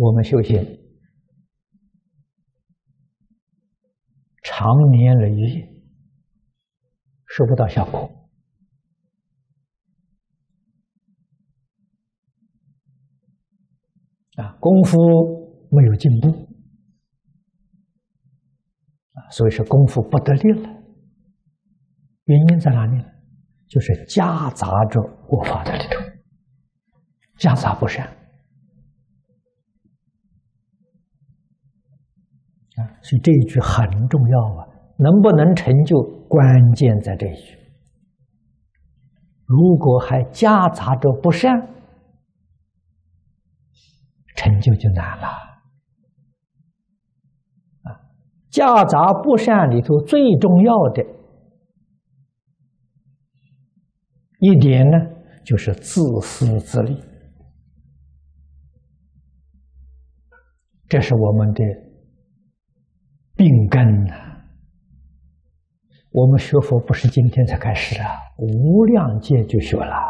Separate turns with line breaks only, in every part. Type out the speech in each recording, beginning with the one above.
我们修行长年累月收不到效果功夫没有进步所以说功夫不得力了。原因在哪里呢？就是夹杂着恶法在里头，夹杂不善所以这一句很重要能不能成就，关键在这一句。如果还夹杂着不善，成就就难了夹杂不善里头最重要的一点呢，就是自私自利，这是我们的病根我们学佛不是今天才开始无量劫就学了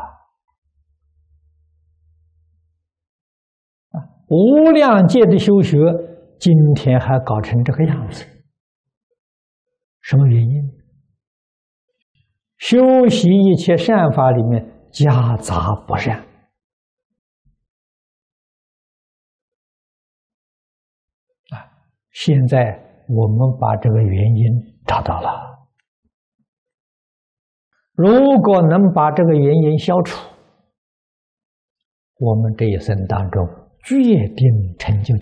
无量劫的修学，今天还搞成这个样子，什么原因？修习一切善法里面夹杂不善现在我们把这个原因找到了，如果能把这个原因消除，我们这一生当中决定成就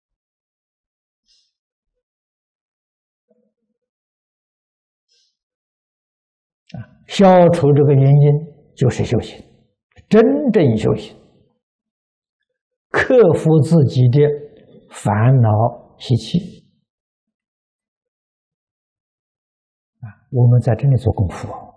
消除这个原因就是修行，真正修行，克服自己的烦恼习气我们在这里做功夫